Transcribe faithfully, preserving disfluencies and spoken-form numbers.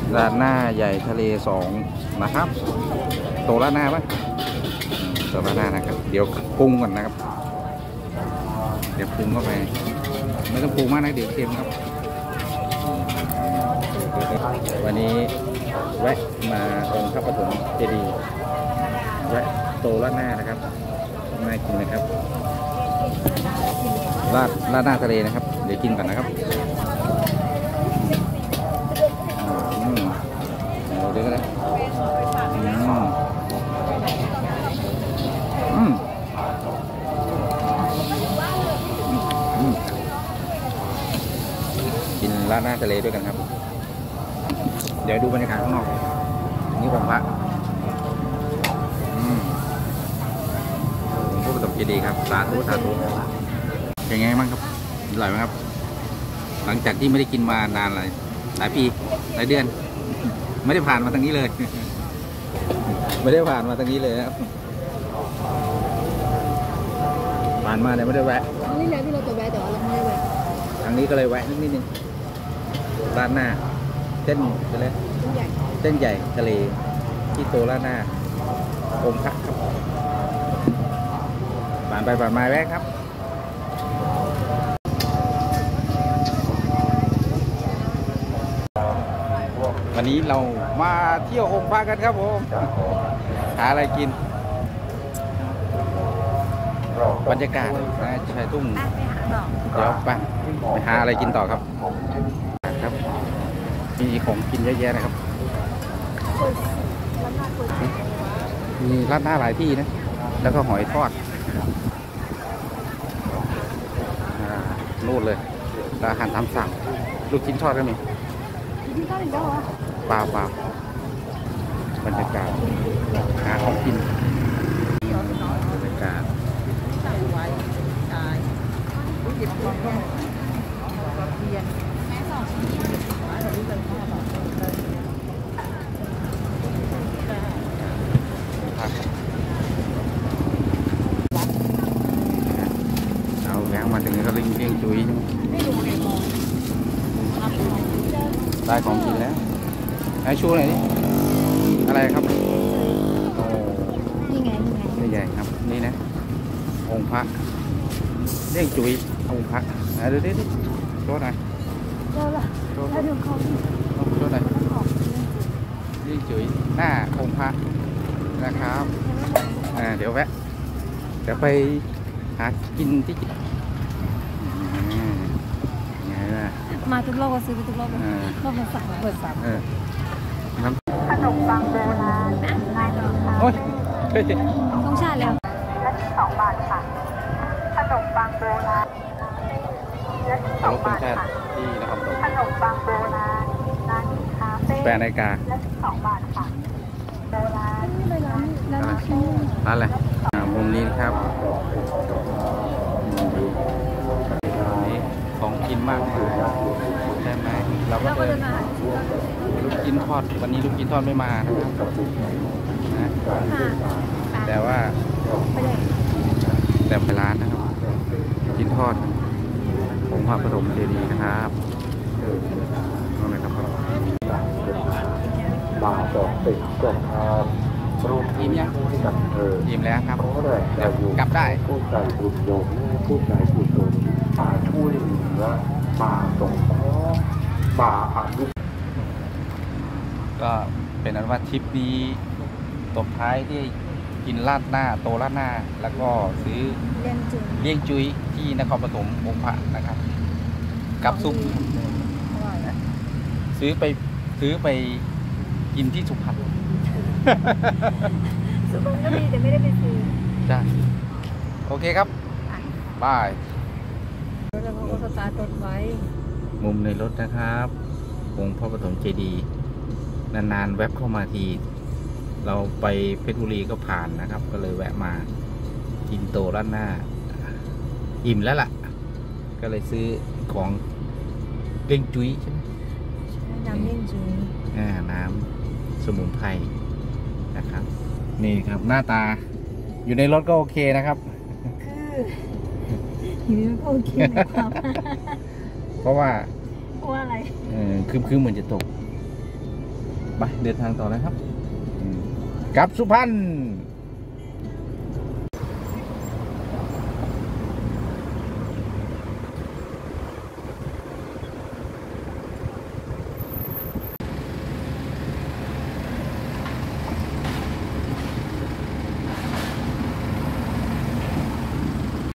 ร้านหน้าใหญ่ทะเลสองนะครับโตร้านหน้าปะโตร้านหน้านะครับเดี๋ยวปรุงก่อนนะครับเดี๋ยวปรุงเข้าไปไม่ต้องปรุงมากนะเดี๋ยวเค็มครับวันนี้แวะมาองค์พระปฐมเจดีย์แวะโตร้านหน้านะครับน่ากินนะครับราดราดหน้าทะเลนะครับเดี๋ยวกินก่อนนะครับอืมเดี๋ยวก็ได้อืมอืมอืมกินราดหน้าทะเลด้วยกันครับเดี๋ยวดูบรรยากาศข้างนอกนี่ของพระอืมพระปฐมเจดีย์ครับสาธุสาธุเป็นไงบ้างครับอร่อยไหมครับหลังจากที่ไม่ได้กินมานานหลายหลายปีหลายเดือนไม่ได้ผ่านมาทางนี้เลยไม่ได้ผ่านมาทางนี้เลยครับผ่านมาแต่ไม่ได้แวะครั้งนี้แล้วที่เราจะแวะแต่ว่าเราไม่ได้แวะทางนี้ก็เลยแวะนิดนิดนึงร้านหน้าเส้นไปเลยเส้นใหญ่ทะเลที่โตร้านหน้าองค์พระครับผ่านไปผ่านมาแวะครับวันนี้เรามาเที่ยวองค์พระกันครับผมหาอะไรกินบรรยากาศนะชายทุ่งเดี๋ยวไปไปหาอะไรกินต่อครับครับมีของกินเยอะแยะนะครับมีร้านหน้าหลายที่นะแล้วก็หอยทอดนู่นเลยอาหารตามสั่งลูกชิ้นทอดก็มีเปล่าเปล่าบรรยากาศหาของกินบรรยากาศเอาแล้มาถึงนี้ก็ลิงเพียงจุ้ยได้ของกินแล้วไอ้ชูไหนนี่อะไรครับโอ้นี่ไงนี่ไงนี่ใหญ่ครับนี่นะองค์พระเลี้ยงจุ้ยองค์พระไหนดูดิดิโชว์หน่อยโชว์ละโชว์ละโชว์หน่อยเลี้ยงจุ้ยหน้าองค์พระนะครับอ่าเดี๋ยวแวะเดี๋ยวไปหากินที่มาทุกรอบก็ซื้อไปทุกรอบเลยรอบมันสั่งเปิดสั่งขนมปังโบราณนายราคาโอ้ยต้องชาติแล้วและสองบาทค่ะขนมปังโบราณและสองบาทค่ะที่นะครับขนมปังโบราณร้านคาเฟ่แปดนาฬิกาและสองบาทค่ะโบราณนี่ร้านร้านร้านอะไรมุมนี้ครับนี่ของกินมากเลยใช่ไหมเราก็เดินลูกชิ้นทอดวันนี้ลูกชิ้นทอดไม่มานะครับนะแต่ว่าแต่ไปร้านนะครับกินทอดองค์พระปฐมเจดีย์นะครับนั่นเลยครับบาดอกติดกล่องรูปอิ่มยังอิ่มแล้วครับเดี๋ยวกลับได้ผู้ใจบุญโยมผู้ใจบุญโยมป่าช่วยเหลือป่าสงเคราะห์ป่าอนุก็เป็นอันว่าทริปนี้ตบท้ายที่กินราดหน้าโตราดหน้าแล้วก็ซื้อเลี้ยงจุ้ยที่นครปฐมองค์พระนะครับกับซุปซื้อไปซื้อไปกินที่สุพรรณสุพรรณก็มีแต่ไม่ได้ไปซื้อจ้าโอเคครับบายแล้วเขาก็สตาร์ทรถไว้มุมในรถนะครับองค์พระปฐมเจดีย์นานๆแวบเข้ามาทีเราไปเพชรบุรีก็ผ่านนะครับก็เลยแวะมากินโตร้านหน้าอิ่มแล้วล่ะก็เลยซื้อของเลี้ยงจุ้ยใช่ไหมน้ำเลี้ยงจุ้ยอ่าน้ำสมุนไพรนะครับนี่ครับหน้าตาอยู่ในรถก็โอเคนะครับคืออยู่ในรถก็โอเคนะครับเพราะว่าเพราะว่าอะไรเออคือคือเหมือนจะตกไปเดินทางต่อเลยครับกลับสุพรรณ